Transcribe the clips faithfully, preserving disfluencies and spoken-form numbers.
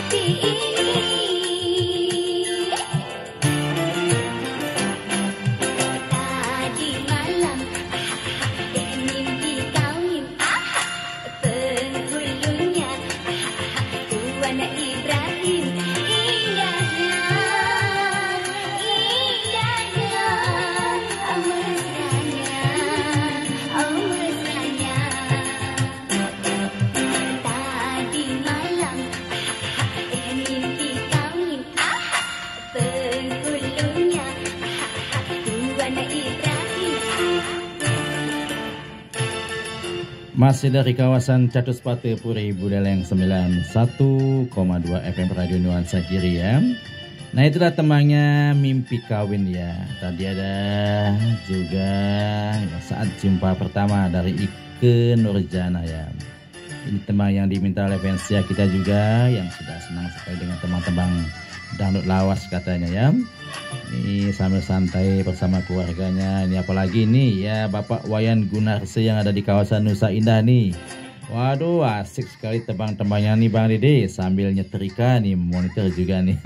Masih dari kawasan Catuspate Puri Buleleng sembilan puluh satu koma dua F M Radio Nuansa Kiri ya. Nah itulah temannya Mimpi Kawin ya. Tadi ada juga ya, saat jumpa pertama dari Ike Nurjana ya. Ini teman yang diminta oleh fansia kita juga yang sudah senang sekali dengan teman-teman dangdut lawas katanya ya. Ini sambil santai bersama keluarganya. Ini apalagi nih ya Bapak Wayan Gunarse yang ada di kawasan Nusa Indah nih. Waduh asik sekali tebang-tembangnya nih Bang Dede. Sambil nyetrika nih monitor juga nih.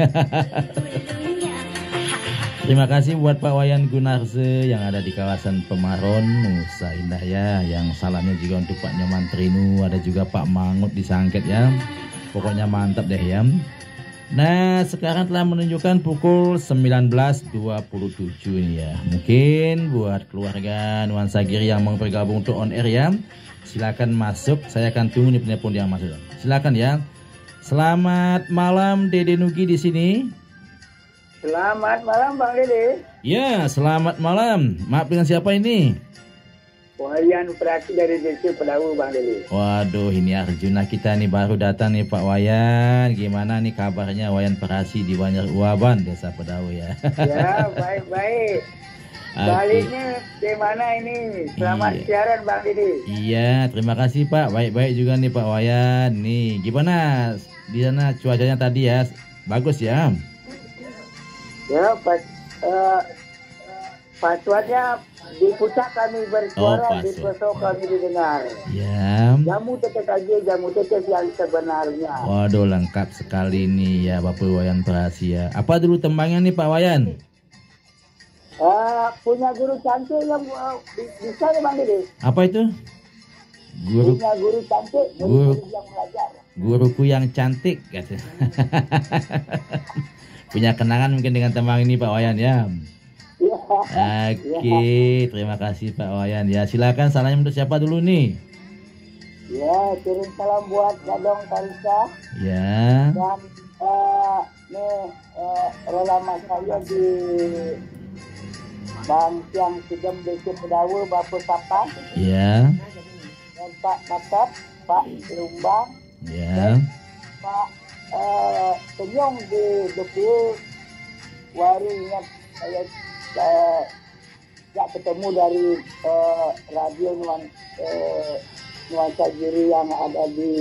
Terima kasih buat Pak Wayan Gunarse yang ada di kawasan Pemaron Nusa Indah ya. Yang salamnya juga untuk Pak Nyoman Trinu. Ada juga Pak Mangut di Sangket ya. Pokoknya mantap deh ya. Nah sekarang telah menunjukkan pukul sembilan belas dua puluh tujuh nih ya. Mungkin buat keluarga Nuansa Giri yang mau bergabung untuk on air ya, silakan masuk. Saya akan tunggu nih penelpon yang masuk. Silakan ya. Selamat malam Dede Nugi di sini. Selamat malam Bang Dede. Ya selamat malam. Maaf dengan siapa ini? Wayan Prati dari Desa Pedawu Bang Dede. Waduh ini Arjuna kita nih baru datang nih Pak Wayan. Gimana nih kabarnya Wayan Perasi di Banjar Uaban Desa Pedawu ya? Ya baik-baik. Baliknya di mana ini? Selamat iya. Siaran Bang Dede. Iya terima kasih Pak. Baik-baik juga nih Pak Wayan. Nih gimana di sana cuacanya tadi ya? Bagus ya? Ya pas uh, pasuannya di puncak kami bersuara, oh, di pelosok kami didengar. Ya. Jamu tetes aja, jamu tetes yang sebenarnya. Waduh lengkap sekali nih ya Bapak Wayan Perasi ya. Apa dulu tembangnya nih Pak Wayan? Uh, punya guru cantik yang uh, bisa ya Bang Dede. Apa itu? Guru. Punya guru cantik, guru, guru yang belajar. Guruku yang cantik katanya. Punya kenangan mungkin dengan tembang ini Pak Wayan ya. Oke, okay, terima kasih Pak Wayan. Ya, silakan salamnya untuk siapa dulu nih? Ya, kirim salam buat Gadong Karisa. Ya. Dan uh, nih uh, relama saya di Bang Siang Sidem Desa Pedawu Bapak Sapan. Ya. Dan Pak Nakap, Pak Lumbang. Ya. Dan Pak uh, Senyong di Depu Wari ingat saya Uh, ya ketemu dari uh, radio Nuan, uh, Nuansa Giri yang ada di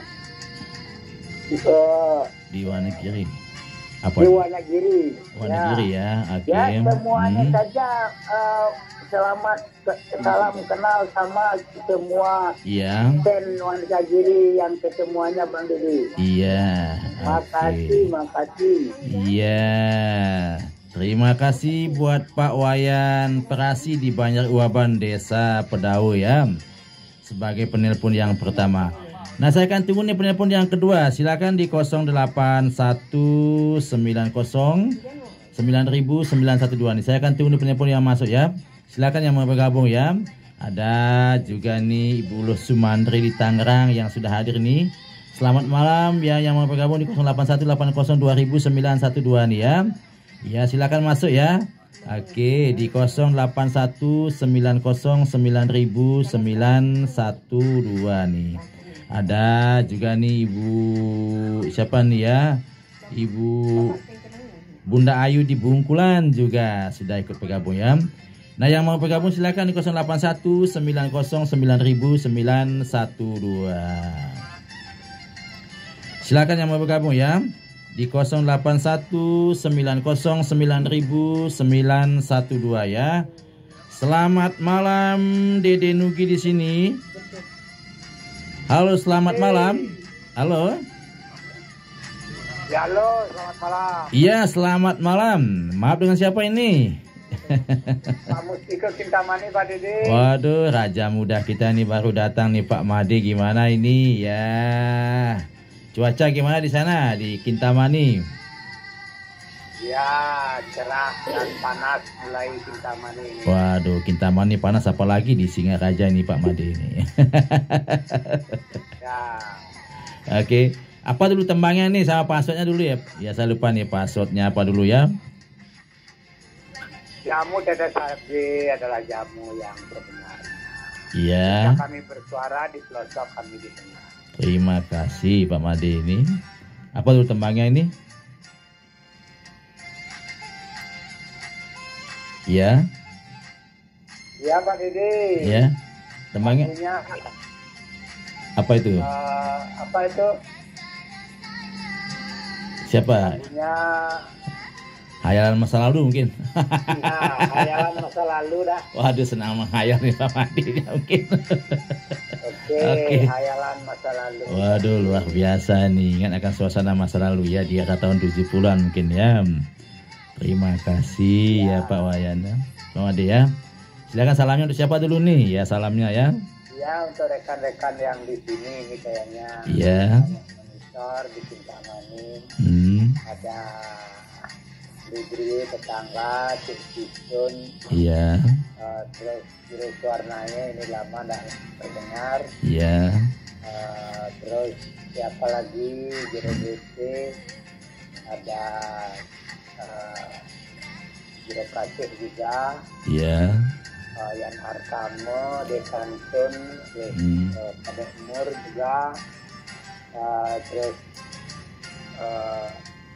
uh, di Wonogiri. Apa? Di Wonogiri. Wonogiri ya. ya. Oke. Okay. Ya semuanya hmm. saja uh, selamat salam kenal sama semua. Iya. Dan Nuansa Giri yang kesemuanya Bang Dede. Iya. Makasih, okay. makasih. Iya. Terima kasih buat Pak Wayan Perasi di Banjar Uaban Desa Pedawu ya. Sebagai penelpon yang pertama. Nah saya akan tunggu nih penelpon yang kedua. Silakan di nol delapan satu sembilan nol sembilan sembilan satu dua nih. Saya akan tunggu nih penelpon yang masuk ya. Silakan yang mau bergabung ya. Ada juga nih Ibu Lus Sumandri di Tangerang yang sudah hadir nih. Selamat malam ya yang mau bergabung di nol delapan satu delapan nol dua sembilan satu dua nih ya. Ya silakan masuk ya. Oke di nol delapan satu sembilan nol sembilan sembilan satu dua nih. Ada juga nih Ibu siapa nih ya? Ibu Bunda Ayu di Bungkulan juga sudah ikut bergabung ya. Nah yang mau bergabung silakan di nol delapan satu sembilan nol sembilan sembilan satu dua. Silakan yang mau bergabung ya. Di nol delapan satu sembilan nol sembilan sembilan satu dua ya. Selamat malam Dede Nugi di sini. Halo, selamat malam. Halo. Ya halo, selamat malam. Iya, selamat malam. Maaf, dengan siapa ini? Pak Mustika Kintamani, Pak Dede. Waduh, raja muda kita nih baru datang nih Pak Made. Gimana ini ya? Cuaca gimana di sana di Kintamani? Ya, cerah dan panas mulai Kintamani ini. Waduh, Kintamani panas, apalagi di Singaraja ini Pak Made ini. Ya. Oke, apa dulu tembangnya nih sama passwordnya dulu ya? Ya saya lupa nih passwordnya apa dulu ya? Jamu Tetes Sabi adalah jamu yang terbenar. Iya. Jika kami bersuara di pelosok, kami didengar. Terima kasih Pak Made ini. Apa dulu tembangnya ini? Ya. Ya Pak Dede. Ya. Tembangnya Artinya, apa itu? eh, apa itu? Siapa? Artinya, Hayalan masa lalu mungkin. ya, hayalan masa lalu dah. Waduh, senang menghayal nih Pak Made mungkin. Oke, Oke. hayalan masa lalu. Waduh, luar biasa nih. Ingat akan suasana masa lalu ya, di era tahun tujuh puluhan mungkin ya. Terima kasih ya, ya Pak Wayan ya. Pak Made ya. Silakan salamnya untuk siapa dulu nih? Ya, salamnya ya. Ya, untuk rekan-rekan yang di sini ini kayaknya. Iya. Monitor di Kintamani. Hmm. Ada Bibri, tetangga, Cisun. Iya. Uh, terus terus warnanya ini lama tidak terdengar. Iya. Uh, terus siapa lagi? Jero B C. Ada uh, Jero Prasih juga. Iya. Uh, Yan Artamo, Desantun, Hmm. uh, Pada Umur juga. Uh, terus uh,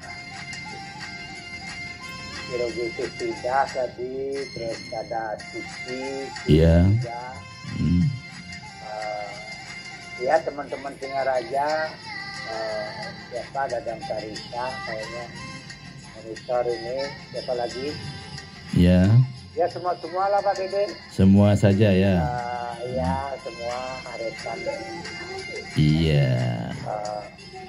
Jero B C sudah tadi, terus ada Cici. Iya. Juga. Hmm. Uh, ya teman-teman Singaraja, uh, siapa Dadang Sarita kayaknya monitor ini, siapa lagi? Iya. Ya semua semua lah Pak Dede. Semua saja ya. Uh, ya semua rekan. Iya. Uh,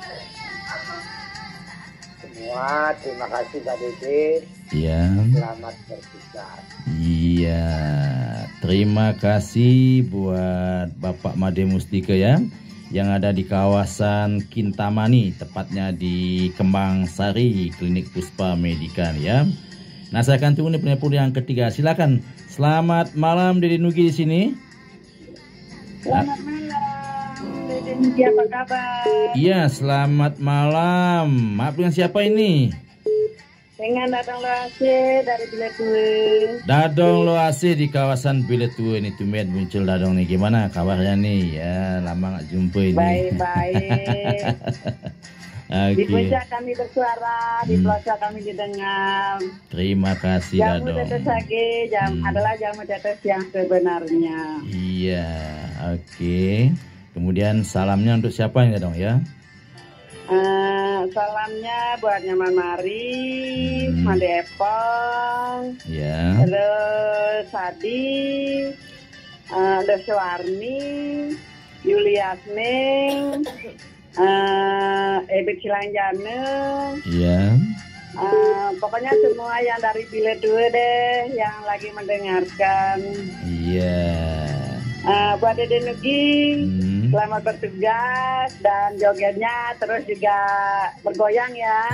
semua terima kasih Pak Dede. Iya. Selamat bertugas. Iya. Terima kasih buat Bapak Made Mustika ya, yang ada di kawasan Kintamani, tepatnya di Kembang Sari, Klinik Puspa Medikan ya. Nah, saya akan tunggu nih penelpon yang ketiga. Silakan. Selamat malam Dede Nugi di sini. Selamat malam, Dede Nugi, apa kabar? Iya, selamat malam. Maaf, dengan siapa ini? Dengan Dadang Loase dari Biletue. Dadong Loase di kawasan Biletue ini, tumben muncul Dadong nih. Gimana kabarnya nih? Ya, lama gak jumpa ini. Baik-baik. Oke. Di puncak kami bersuara, di Hmm. pelosok kami didengar. Terima kasih Jamu Dadong. tetes lagi, jam Hmm. adalah jamu tetes yang sebenarnya. Iya, oke. Kemudian salamnya untuk siapa ini Dadong ya? Eh, salamnya buat Nyaman Mari, Hmm. Made Epong, Ya. terus Sadi, uh, Deswarni, Yuliasning, uh, Ebit Silangjane, Iya. uh, pokoknya semua yang dari Biletue deh yang lagi mendengarkan. Iya. Uh, buat Dede Nugi, Hmm. selamat bertugas dan jogetnya terus juga bergoyang ya.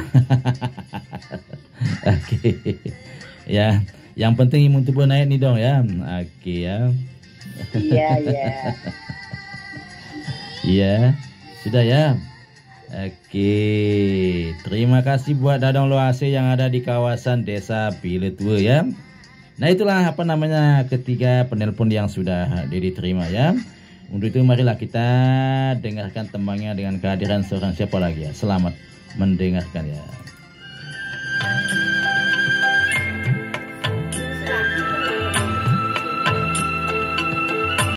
Oke. Ya, yang penting imun tubuh naik nih dong ya. Oke ya. Iya, iya. Iya. Sudah ya. Oke. Terima kasih buat Dadong Loase yang ada di kawasan Desa Biletue ya. Nah, itulah apa namanya ketiga penelpon yang sudah diterima ya. Untuk itu marilah kita dengarkan tembangnya dengan kehadiran seorang siapa lagi ya. Selamat mendengarkan ya.